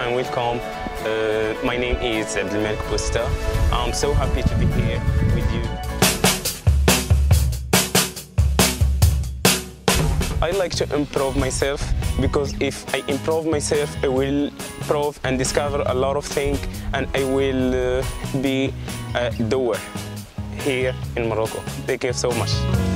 and welcome. My name is Abdelmalek Bousta. I'm so happy to be here with you. I like to improve myself because if I improve myself, I will improve and discover a lot of things, and I will be a doer here in Morocco. Thank you so much.